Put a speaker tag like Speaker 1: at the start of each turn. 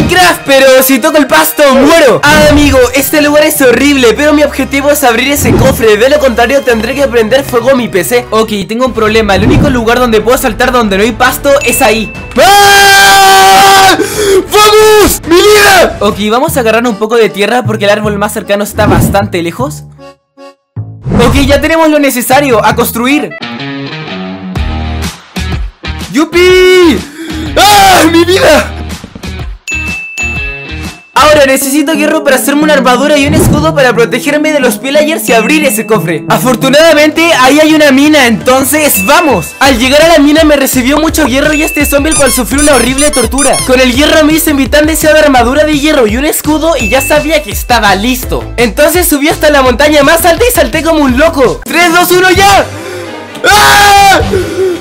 Speaker 1: Minecraft, pero si toco el pasto, muero. Ah, amigo, este lugar es horrible, pero mi objetivo es abrir ese cofre. De lo contrario, tendré que prender fuego a mi PC. Ok, tengo un problema. El único lugar donde puedo saltar donde no hay pasto es ahí. ¡Ah! ¡Vamos! ¡Mi vida! Ok, vamos a agarrar un poco de tierra porque el árbol más cercano está bastante lejos. Ok, ya tenemos lo necesario. A construir. ¡Yupi! ¡Ah! ¡Mi vida! Ahora necesito hierro para hacerme una armadura y un escudo para protegerme de los pillagers y abrir ese cofre. Afortunadamente ahí hay una mina, entonces ¡vamos! Al llegar a la mina me recibió mucho hierro y este zombie el cual sufrió una horrible tortura. Con el hierro me hice mi tan deseada armadura de hierro y un escudo y ya sabía que estaba listo. Entonces subí hasta la montaña más alta y salté como un loco. 3, 2, 1, ¡ya! ¡Ah!